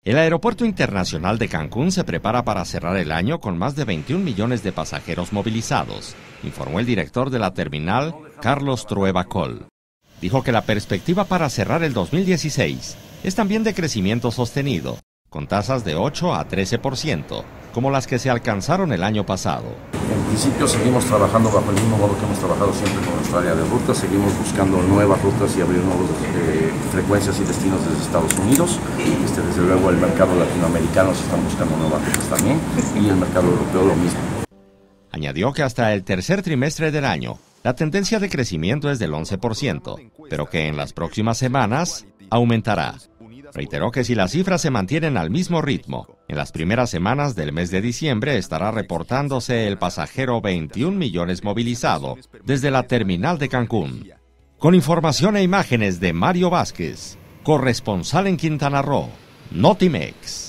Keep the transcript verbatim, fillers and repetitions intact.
El Aeropuerto Internacional de Cancún se prepara para cerrar el año con más de veintiún millones de pasajeros movilizados, informó el director de la terminal, Carlos Trueba Coll. Dijo que la perspectiva para cerrar el dos mil dieciséis es también de crecimiento sostenido, con tasas de ocho a trece por ciento, como las que se alcanzaron el año pasado. En principio seguimos trabajando bajo el mismo modo que hemos trabajado siempre con nuestra área de rutas, seguimos buscando nuevas rutas y abrir nuevas eh, frecuencias y destinos desde Estados Unidos. Este, desde luego el mercado latinoamericano se están buscando nuevas rutas también y el mercado europeo lo mismo. Añadió que hasta el tercer trimestre del año, la tendencia de crecimiento es del once por ciento, pero que en las próximas semanas aumentará. Reiteró que si las cifras se mantienen al mismo ritmo, en las primeras semanas del mes de diciembre estará reportándose el pasajero veintiún millones movilizado desde la terminal de Cancún. Con información e imágenes de Mario Vázquez, corresponsal en Quintana Roo, Notimex.